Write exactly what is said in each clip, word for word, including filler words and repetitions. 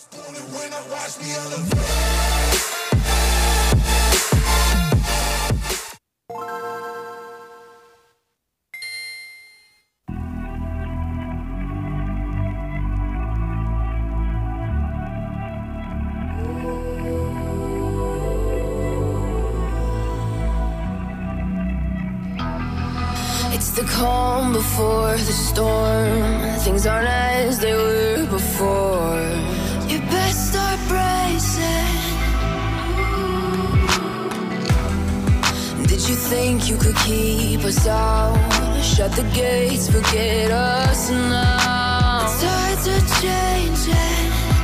It's the calm before the storm. Things aren't as they were before. You best start bracing. Did you think you could keep us out? Shut the gates, forget us now. The tides are changing.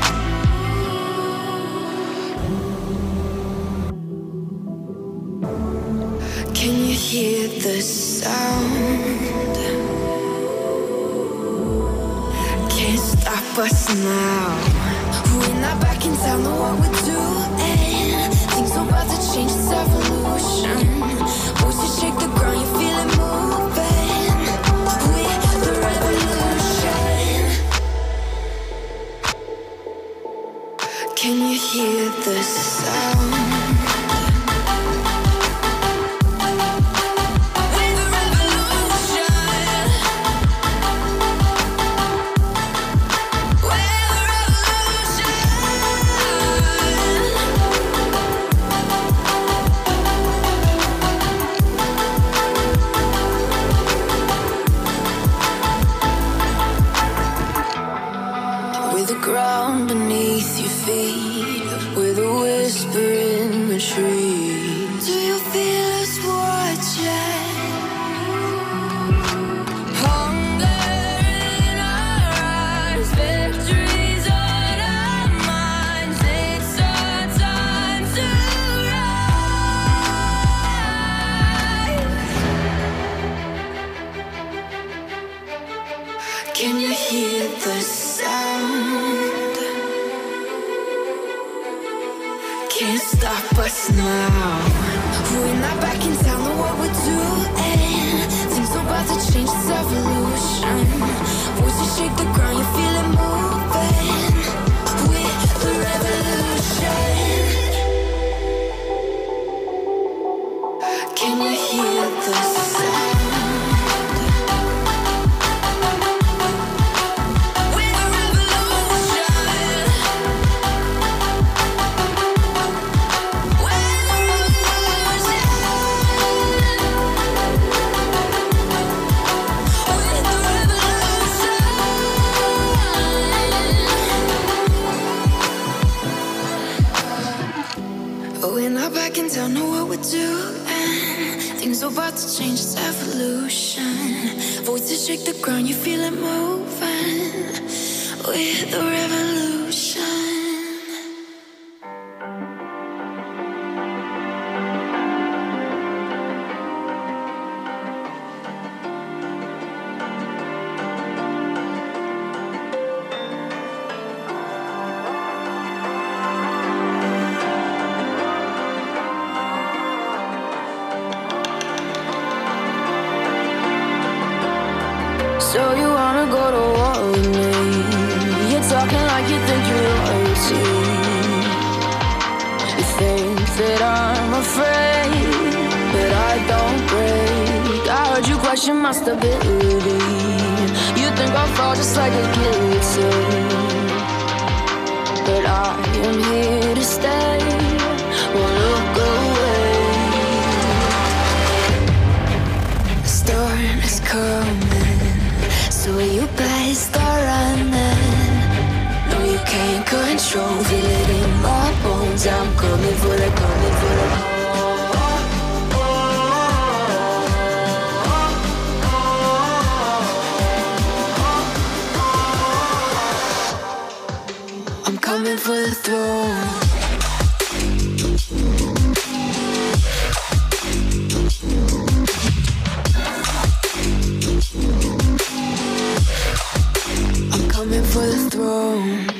Can you hear the sound? Can't stop us now. We're not back in town, know what we're doing. Things are about to change, it's evolution. Voices shake the ground, you feel it moving. We're the revolution. Can you hear the sound? Ground beneath your feet, with a whisper in the trees. Do you feel us watching? Hunger in our eyes, victories on our minds. It's our time to rise. Can you hear the sound? Can't stop us now. We're not back in town, know what we're doing. Things are about to change, it's evolution. Voices shake the ground, you feel it moving. We're the revolution. Can you hear the sound? We're not back in town, know what we're doing. Things are about to change, it's evolution. Voices shake the ground, you feel it moving. We're the revolution. So you wanna go to war with me? You're talking like you think you're royalty. You think that I'm afraid, but I don't break. I heard you question my stability. You think I'll fall just like a guillotine, but I am here to stay. Won't look away. The storm is coming, so you better start running. No, you can't control, feel it in my bones. I'm coming for the, coming for the. I'm coming for the throne. Coming for the throne.